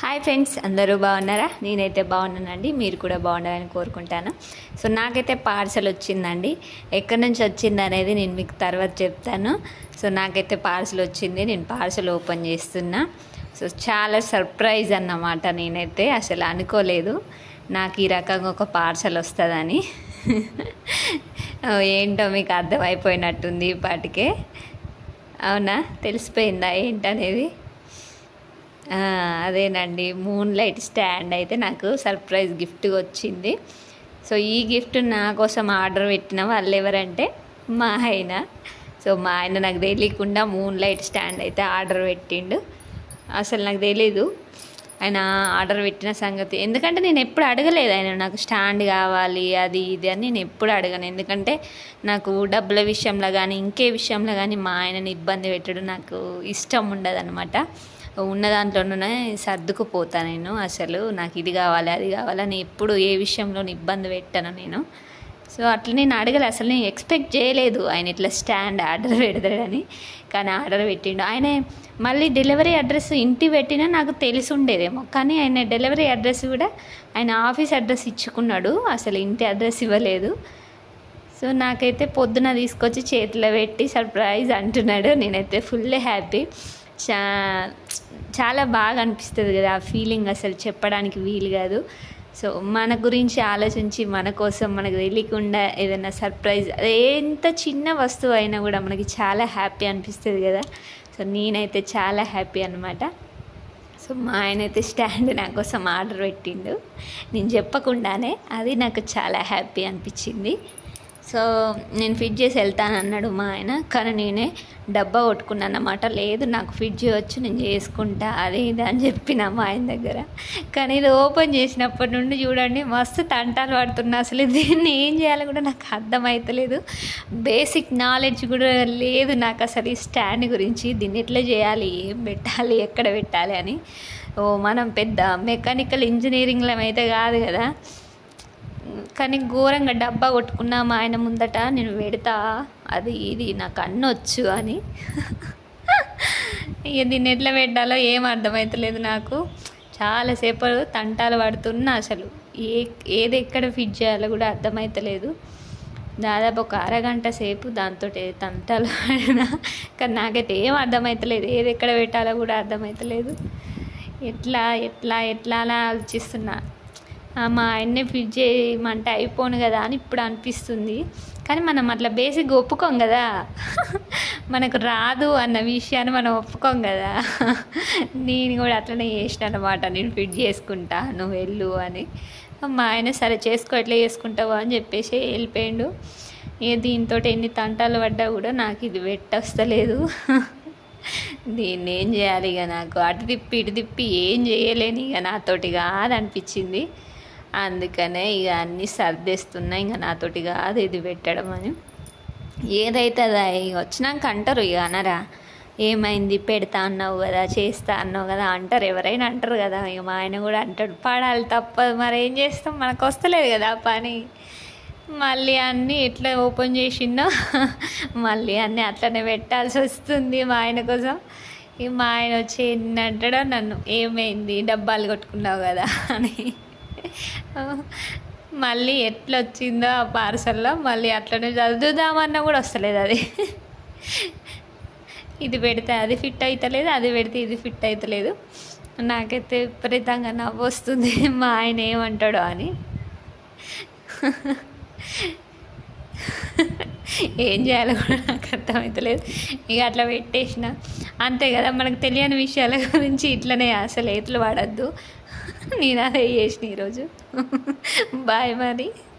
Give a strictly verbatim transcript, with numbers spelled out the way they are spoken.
Hi friends, అందరూ బాగున్నారా? నేనైతే బాగున్నానండి. మీరు కూడా బాగున్నారని కోరుకుంటాను. సో నాకైతే పార్సల్ వచ్చిందండి. ఎక్కడి నుంచి వచ్చింది అనేది నేను మీకు తర్వాత చెప్తాను. సో నాకైతే పార్సల్ వచ్చింది. నేను పార్సల్ ఓపెన్ చేస్తున్నా. సో చాలా సర్ప్రైజ్ అన్నమాట. నేనైతే అసలు అనుకోలేదు నాకు ఈ రకంగా ఒక పార్సల్ వస్తుందని. ఏంటో మీకు అర్థమైపోయినట్టుంది ఇప్పటికే. అవునా? తెలిసిపోయిందా ఏంటనేది? అదేనండి, మూన్ లైట్ స్టాండ్ అయితే నాకు సర్ప్రైజ్ గిఫ్ట్గా వచ్చింది. సో ఈ గిఫ్ట్ నా కోసం ఆర్డర్ పెట్టిన వాళ్ళు ఎవరంటే మా ఆయన. సో మా ఆయన నాకు తెలియకుండా మూన్ లైట్ స్టాండ్ అయితే ఆర్డర్ పెట్టిండు. అసలు నాకు తెలీదు ఆయన ఆర్డర్ పెట్టిన సంగతి. ఎందుకంటే నేను ఎప్పుడు అడగలేదు ఆయన నాకు స్టాండ్ కావాలి అది ఇది అని నేను ఎప్పుడు అడగను. ఎందుకంటే నాకు డబ్బుల విషయంలో కానీ ఇంకే విషయంలో కానీ మా ఆయనని ఇబ్బంది పెట్టడం నాకు ఇష్టం ఉండదు అనమాట. ఉన్న దాంట్లోనే సర్దుకుపోతా నేను. అసలు నాకు ఇది కావాలి అది కావాలని ఎప్పుడు ఏ విషయంలో ఇబ్బంది పెట్టాను నేను. సో అట్లా నేను అడగలే, అసలు నేను ఎక్స్పెక్ట్ చేయలేదు ఆయన ఇట్లా స్టాండ్ ఆర్డర్ పెడతాడని. కానీ ఆర్డర్ పెట్టిండు. ఆయన మళ్ళీ డెలివరీ అడ్రస్ ఇంటి పెట్టినా నాకు తెలిసి ఉండేదేమో, కానీ ఆయన డెలివరీ అడ్రస్ కూడా ఆయన ఆఫీస్ అడ్రస్ ఇచ్చుకున్నాడు, అసలు ఇంటి అడ్రస్ ఇవ్వలేదు. సో నాకైతే పొద్దున తీసుకొచ్చి చేతిలో పెట్టి సర్ప్రైజ్ అంటున్నాడు. నేనైతే ఫుల్ హ్యాపీ. చా చాలా బాగా అనిపిస్తుంది కదా ఆ ఫీలింగ్, అసలు చెప్పడానికి వీలు కాదు. సో మన గురించి ఆలోచించి మన కోసం మనకు తెలియకుండా ఏదైనా సర్ప్రైజ్, ఎంత చిన్న వస్తువు అయినా కూడా మనకి చాలా హ్యాపీ అనిపిస్తుంది కదా. సో నేనైతే చాలా హ్యాపీ అనమాట. సో మా ఆయన అయితే స్టాండ్ నా కోసం ఆర్డర్ పెట్టిండు నేను చెప్పకుండానే. అది నాకు చాలా హ్యాపీ అనిపించింది. సో నేను ఫిట్ చేసి వెళ్తాను అన్నాడు మా ఆయన, కానీ నేనే డబ్బా కొట్టుకున్నాను అన్నమాట. లేదు నాకు ఫిట్ చేయవచ్చు, నేను చేసుకుంటా అది ఇది అని చెప్పిన మా ఆయన దగ్గర. కానీ ఇది ఓపెన్ చేసినప్పటి నుండి చూడండి మస్తు తంటాలు పడుతున్నా. అసలు దీన్ని ఏం చేయాలో కూడా నాకు అర్థమవుతలేదు. బేసిక్ నాలెడ్జ్ కూడా లేదు నాకు అసలు ఈ స్టాండ్ గురించి. దీన్ని ఎట్లా చేయాలి, ఏం పెట్టాలి, ఎక్కడ పెట్టాలి అని. ఓ మనం పెద్ద మెకానికల్ ఇంజనీరింగ్లో అయితే కాదు కదా. కానీ ఘోరంగా డబ్బా కొట్టుకున్నా మా ఆయన ముందట, నేను పెడతా అది ఇది నాకు అన్నీ వచ్చు అని. ఇక దీన్ని ఎట్లా పెట్టాలో ఏం అర్థమవుతలేదు నాకు. చాలాసేపు తంటాలు పడుతున్నా, అసలు ఏ ఏది ఎక్కడ ఫిట్ చేయాలో కూడా అర్థమవుతలేదు. దాదాపు ఒక అరగంట సేపు దాంతో తంటాలు పడినా, కానీ నాకైతే ఏం అర్థమవుతలేదు, ఏది ఎక్కడ పెట్టాలో కూడా అర్థమవుతలేదు. ఎట్లా ఎట్లా ఎట్లా అలా ఆలోచిస్తున్నా. మా ఆయన్నే ఫిట్ చేయమంటే అయిపోను కదా అని ఇప్పుడు అనిపిస్తుంది. కానీ మనం అట్లా బేసిక్ ఒప్పుకోం కదా, మనకు రాదు అన్న విషయాన్ని మనం ఒప్పుకోం కదా. నేను కూడా అట్లనే చేసిన అనమాట. నేను ఫిట్ చేసుకుంటా, నువ్వు వెళ్ళు అని. మా ఆయన సరే చేసుకో, ఎట్లా చేసుకుంటావు అని చెప్పేసి వెళ్ళిపోయాడు. ఇక దీంతో ఎన్ని తంటాలు పడ్డా కూడా నాకు ఇది పెట్టొస్తలేదు. దీన్ని ఏం చేయాలి ఇక, నాకు అటు తిప్పి ఇటు తిప్పి ఏం చేయలేని ఇక నాతోటి కాదు అనిపించింది. అందుకనే ఇక అన్నీ సర్దేస్తున్నా, ఇంకా నాతోటి కాదు ఇది పెట్టడం అని. ఏదైతే అది ఇక వచ్చినాక అంటారు, ఇక అనరా ఏమైంది పెడతా అన్నావు కదా, చేస్తా అన్నావు కదా అంటారు, ఎవరైనా అంటారు కదా. ఇక మా ఆయన కూడా అంటాడు, పడాలి తప్పదు, మరి ఏం చేస్తాం, మనకు వస్తలేదు కదా ఆ పని. మళ్ళీ అన్నీ ఎట్లా ఓపెన్ చేసిందో మళ్ళీ అన్నీ అట్లనే పెట్టాల్సి వస్తుంది మా ఆయన కోసం. ఇక మా ఆయన వచ్చి ఎన్ని అంటాడో నన్ను, ఏమైంది డబ్బాలు కొట్టుకున్నావు కదా అని. మళ్ళీ ఎట్లా వచ్చిందో ఆ పార్సల్లో మళ్ళీ అట్లనే చదువుదామన్నా కూడా వస్తలేదు అది. ఇది పెడితే అది ఫిట్ అవుతలేదు, అది పెడితే ఇది ఫిట్ అవుతలేదు. నాకైతే విపరీతంగా నవ్వు వస్తుంది మా ఆయన ఏమంటాడో అని. ఏం చేయాలో కూడా నాకు అర్థమవుతలేదు. ఇక అట్లా పెట్టేసిన అంతే కదా. మనకు తెలియని విషయాల గురించి ఇట్లనే అసలు ఎట్లు పడద్దు. నేను అదే చేసిన ఈరోజు. బాయ్ మరి.